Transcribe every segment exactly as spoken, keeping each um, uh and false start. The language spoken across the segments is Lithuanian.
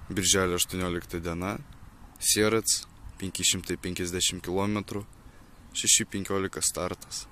Birželio aštuoniolikta diena, Sierats, penki šimtai penkiasdešimt kilometrų, šeši penkiolika startas.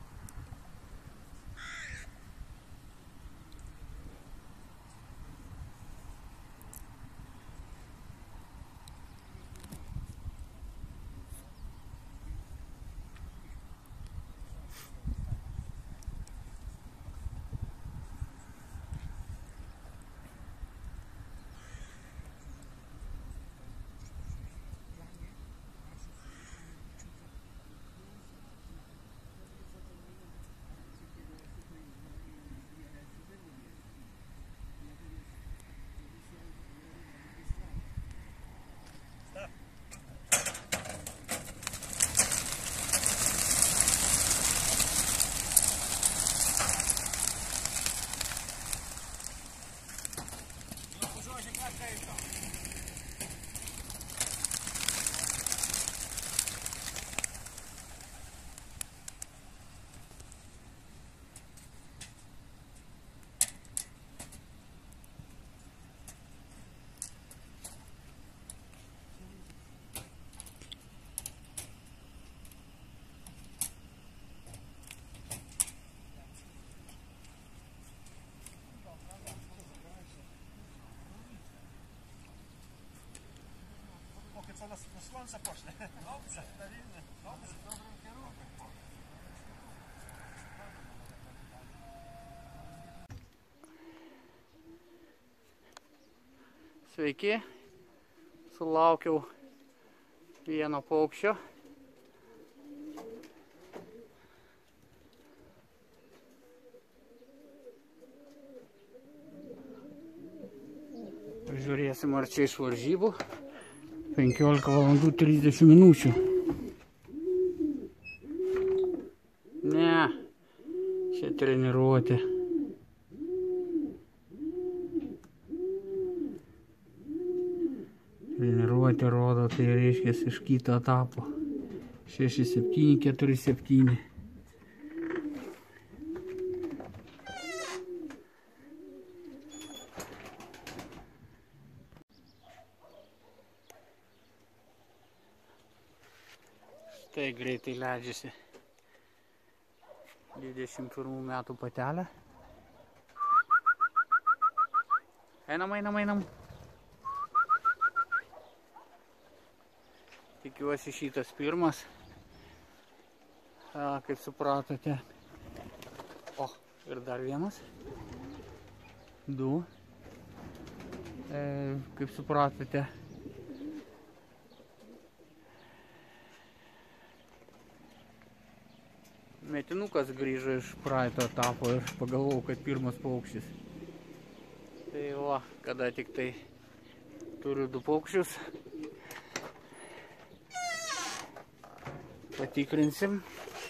Co na słońce poszle. Dobrze, dobrze, dobrze, w dobrym kierunku. Sveiki, sulaukiau vieno paukščio. Žiūrėsim, ar čia iš varžybų. penkiolika valandų trisdešimt minučių. Ne, čia treniruotė. Treniruotė rodo, tai reiškia iš kito etapo. šeši septyni keturi septyni. Tai greitai leidžiasi dvidešimt pirmų metų patelė. Einam, einam, einam. Tikiuosi šitas pirmas. A, kaip supratote. O, ir dar vienas. Du. E, kaip supratote. Metinukas grįžo iš praeito etapo ir pagalvojau, kad pirmas paukštis. Tai va, kada tik tai turiu du paukščius, patikrinsim.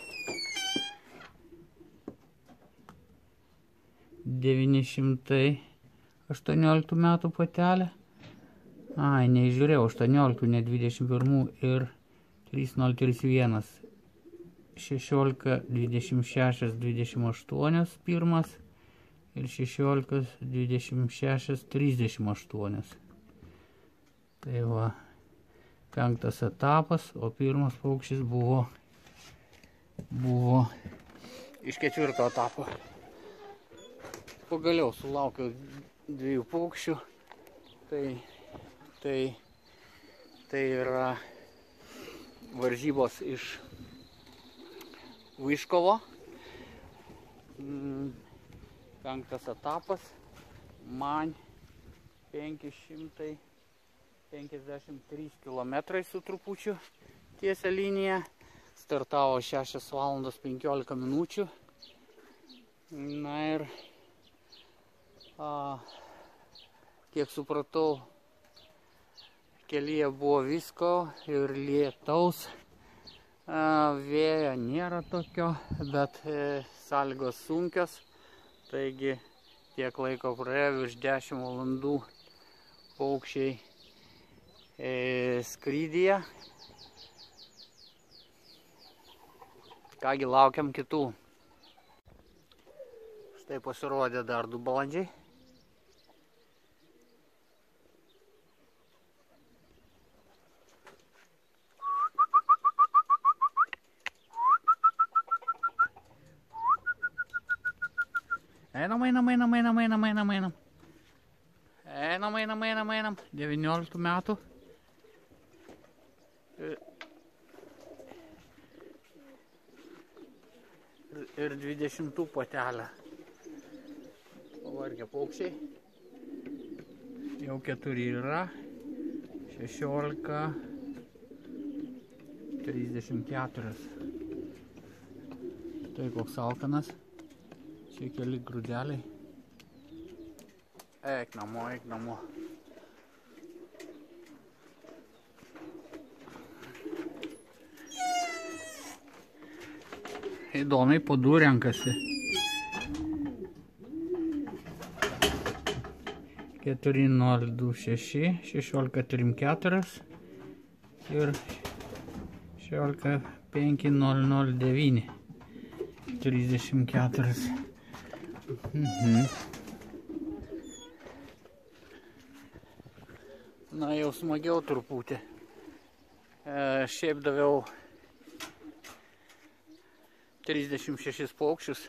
devyni šimtai aštuonioliktų metų patelė. Ai, neįžiūrėjau, aštuonioliktų, ne dvidešimt pirmų ir trys nulis trys vienas. šešiolika dvidešimt šeši dvidešimt aštuoni pirmas ir šešiolika dvidešimt šeši trisdešimt aštuoni. Tai va, penktas etapas, o pirmas paukštis buvo, buvo iš ketvirto etapo. Pagaliau sulaukiau dviejų paukščių. Tai, tai, tai yra varžybos iš Vyškovo. Penktas etapas. Man penki šimtai penkiasdešimt trys kilometrai su trupučiu tiesia linija. Startavo šešios valandos penkiolika minučių. Na ir a, kiek supratau, kelyje buvo visko ir lietaus. Vėjo nėra tokio, bet e, sąlygos sunkios, taigi tiek laiko praėjo, virš dešimt valandų paukščiai e, skrydyje. Kągi, laukiam kitų. Štai pasirodė dar du balandžiai. einam, einam, einam, einam, einam, einam. Einam, einam, einam, einam. devynioliktų metų. Ir dvidešimtų patelę. Pavargę paukščiai. Jau keturi yra. šešiolika. trisdešimt keturi. Tai koks alkanas. Čia keli grūdeliai. Eik namo, eik namo. Įdomiai po du renkasi. keturi nol du šeši, šešiolika trisdešimt keturi ir šešiolika penki nol nol devyni, trisdešimt keturi. Mhm. Na, jau smagiau truputį. E, šiaip daviau trisdešimt šešis paukščius.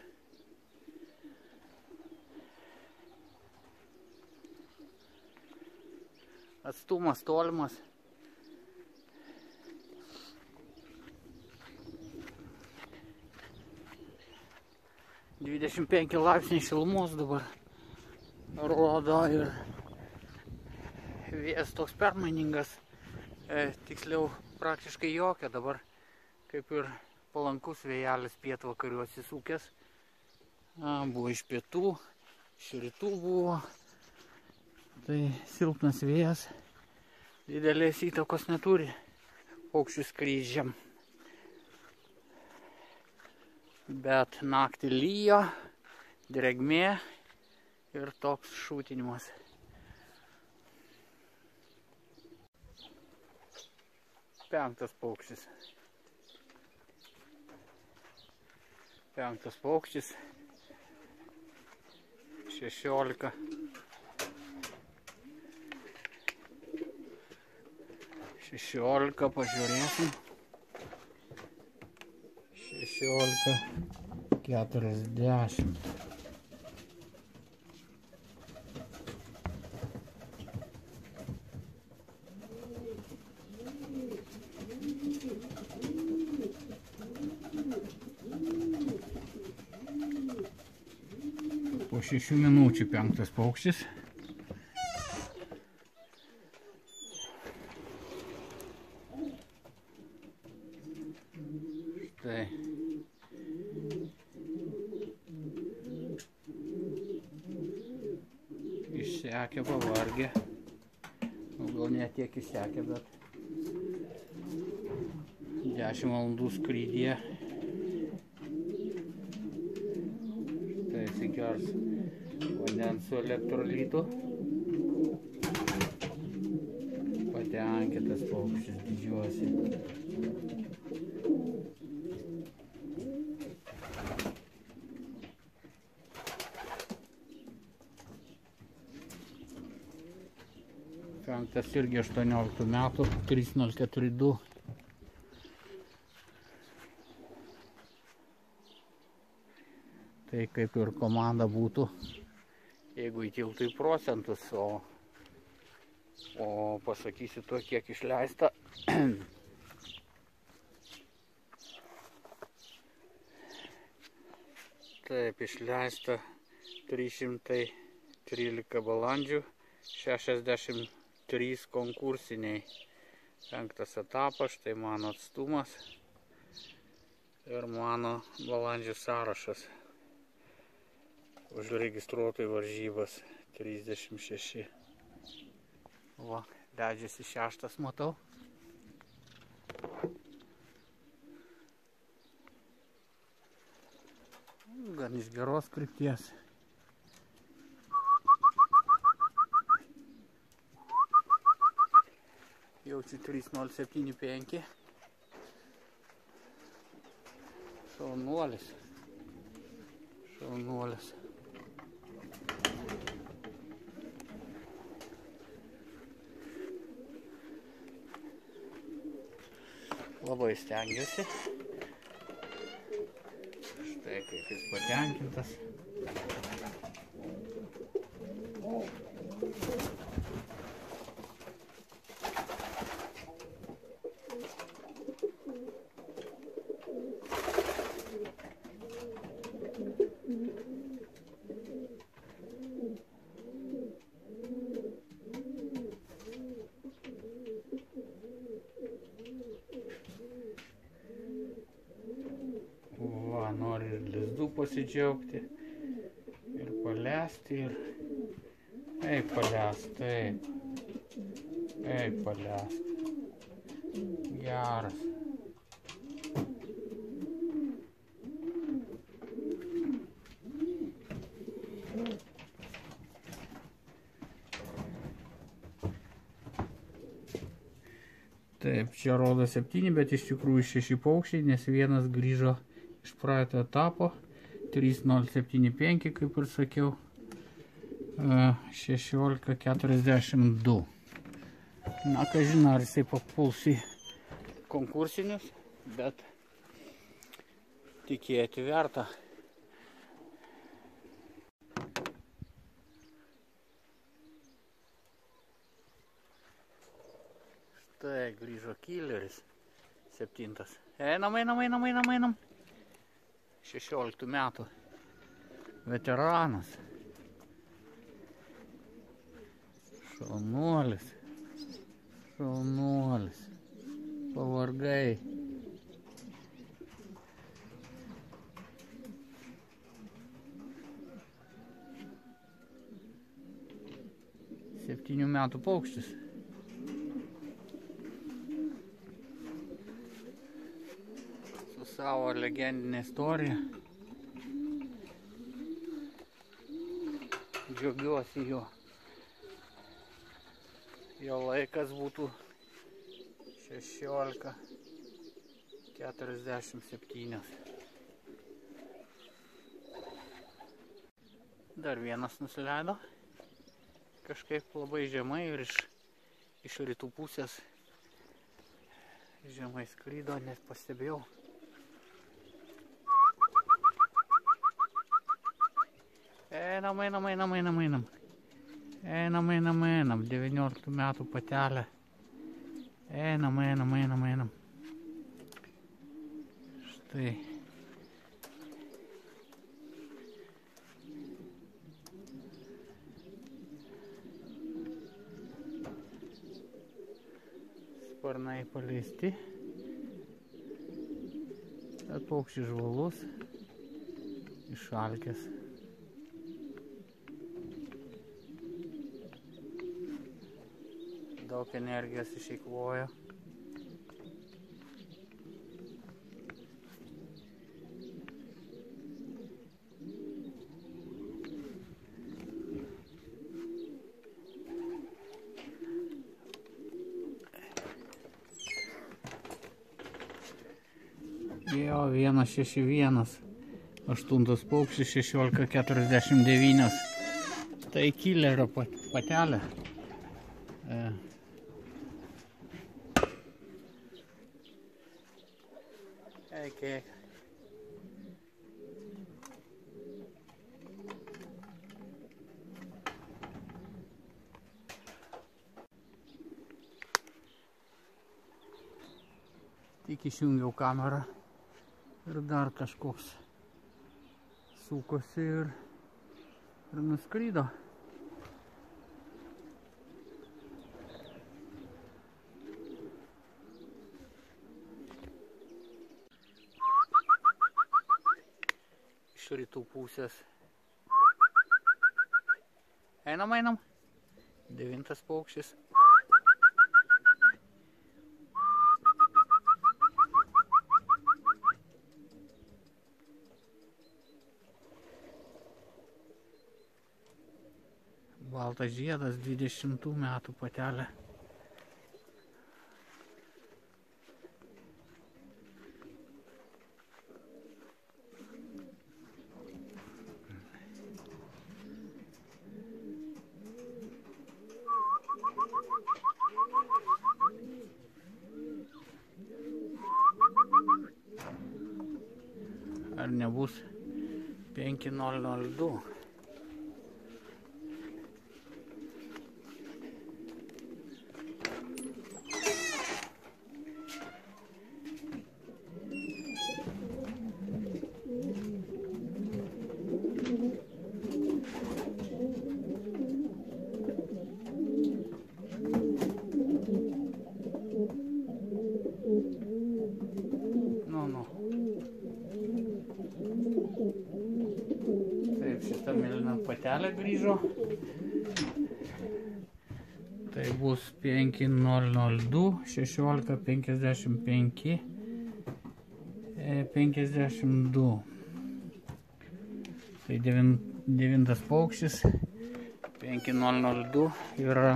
Atstumas tolimas. dvidešimt penki laipsniai šilumos dabar rodo ir vėjas toks permainingas, e, tiksliau praktiškai jokio dabar, kaip ir palankus vėjelis pietvakarių atsisukęs. A, buvo iš pietų, iš rytų buvo. Tai silpnas vėjas, didelės įtakos neturi paukščių skrydžiam. Bet naktį lyjo, drėgmė ir toks šūtinimas. Penktas paukštis. Penktas paukštis. šešiolika. šešiolika, pažiūrėsim. šešiolika, keturiasdešimt. Po šešių minučių penktas paukštis. Štai. Išsekė, pavargė. Gal ne tiek išsekė, bet dešimt valandų skrydyje. Štai atsigers vandens su elektrolitu. Patenkintas paukštis, didžiuosi. Penktas irgi aštuonioliktų metų, trys nulis keturi du. Tai kaip ir komanda būtų, jeigu įtiltų į procentus, o, o pasakysiu to, kiek išleista. Taip, išleista trys šimtai trylika balandžių, šešiasdešimt trys konkursiniai. Penktas etapas, štai mano atstumas ir mano balandžių sąrašas. Užregistruotai varžybas trisdešimt šeši. Va, leidžiasi šeštas, matau. Gan iš geros krypties. Jaučiu trys nulis septyni penki. Šaunuolis. Šaunuolis. Labai stengiuosi. Štai kaip jis patenkintas. ir lizdų pasidžiaugti, ir palesti, ir... Eik palest, taip. Eik palest. Geras. Taip, čia rodo septyni, bet iš tikrųjų šeši paukščiai, nes vienas grįžo iš praeito etapo. trys nulis septyni penki, kaip ir sakiau. šešiolika keturiasdešimt du. Na, ką žinau, ar jisai papuls į konkursinius, bet tikėti verta. Štai grįžo Killeris, septintas. Einam, einam, einam, einam, einam. šešioliktų metų veteranas. Šaunuolis. Šaunuolis. Pavargai. Septynių metų paukštis. Su savo legendinė istorija. Džiaugiuosi jo. Jo laikas būtų šešiolika keturiasdešimt septyni. Dar vienas nusileido. Kažkaip labai žemai ir iš, iš rytų pusės žemai skrydo, nes pastebėjau. Einam, einam, einam, einam, einam. Einam, einam, einam. devynioliktų metų patelė. Einam, einam, einam, einam. Štai. Sparnai paleisti. Bet paukštis žvalus. Išalkęs. Daug energijos išeikvojo. Jo, vienas šeši vienas. Aštuntas paukštis, šešiolika keturiasdešimt devyni. Tai Killerio patelė. E. Eik, eik. Tik išjungiau kamerą ir dar kažkoks sukosi ir, ir nuskrydo. Iš rytų pusės. Einam, einam. Devintas paukštis. Baltas žiedas, dvidešimtų metų patelė. Ar nebus penki nulis nulis du? Nu, nu. patelė grįžo. Tai bus penki nulis nulis du, šešiolika penkiasdešimt penki, penkiasdešimt du. Tai devintas paukštis, penki nulis nulis du yra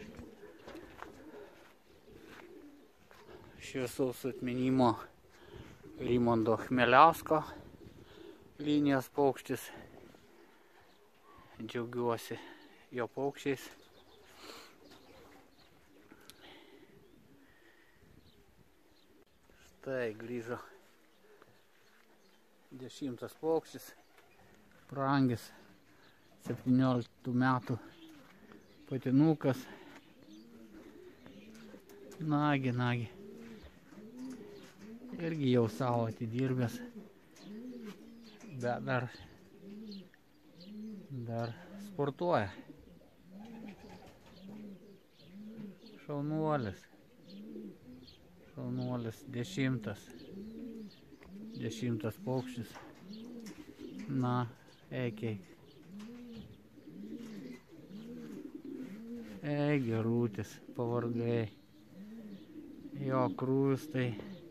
šviesaus atminimo Rymondo Chmeliausko linijos paukštis. Džiaugiuosi jo paukščiais. Štai grįžo dešimtas paukštis, prangis, septynioliktų metų patinukas. Nagi, nagi. Irgi jau savo atidirbęs, bet dar, dar sportuoja. Šaunuolis. Šaunuolis, dešimtas. Dešimtas paukštis. Na, eikiai. Ei, gerutis, pavargai. Jo krūvis tai.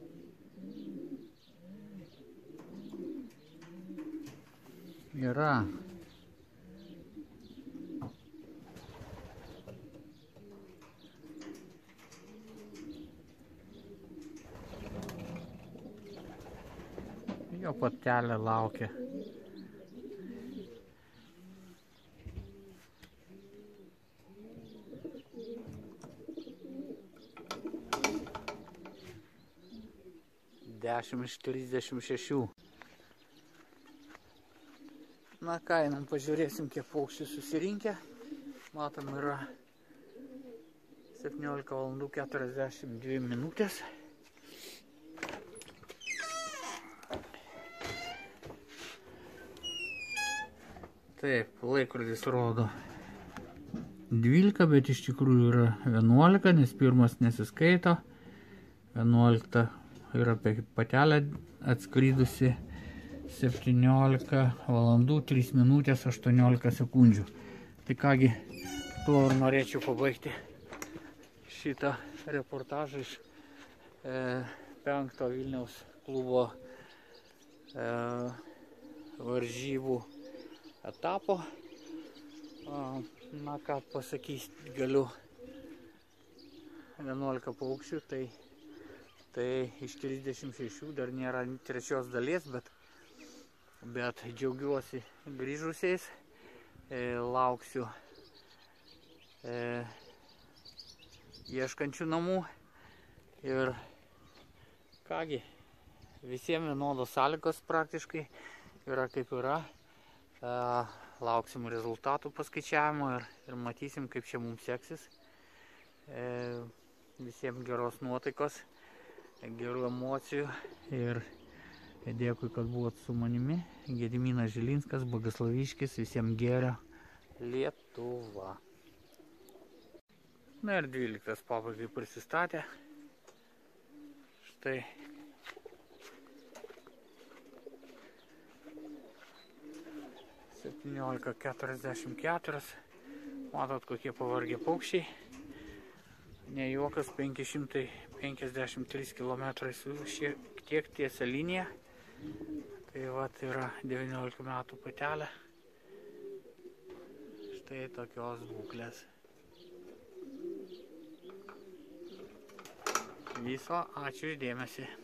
Yra. Jo patelė laukia. dešimt iš trisdešimt šešių. Na ką, einam pažiūrėsim, kiek paukščių susirinkę. Matom, yra septyniolika valandų keturiasdešimt dvi minutės. Taip, laikrodis rodo dvylika, bet iš tikrųjų yra vienuolika, nes pirmas nesiskaito. vienuolikta yra patelė atskridusi. septyniolika valandų trys minutės aštuoniolika sekundžių. Tai kągi, tuo ir norėčiau pabaigti šitą reportažą iš e, penkto Vilniaus klubo e, varžybų etapo. Na ką pasakyti galiu, vienuolika paukščių, tai, tai iš trisdešimt šešių dar nėra trečios dalies, bet, bet džiaugiuosi grįžusiais, e, lauksiu e, ieškančių namų ir kągi, visiems vienodos sąlygos praktiškai yra kaip yra. E, lauksim rezultatų paskaičiavimo ir, ir matysim, kaip čia mums seksis. E, visiems geros nuotaikos, gerų emocijų ir dėkui, kad buvot su manimi. Gediminas Žilinskas, Bogoslaviškis, visiems gėrio. Lietuva. Na ir dvyliktas pabaigai prisistatė. Štai. septyniolika keturiasdešimt keturi. Matot, kokie pavargę paukščiai. Ne juokas, penki šimtai penkiasdešimt trys kilometrai su šiek tiek tiesia linija. Tai vat yra devyniolikos metų patelė. Štai tokios būklės. Viso, ačiū už dėmesį.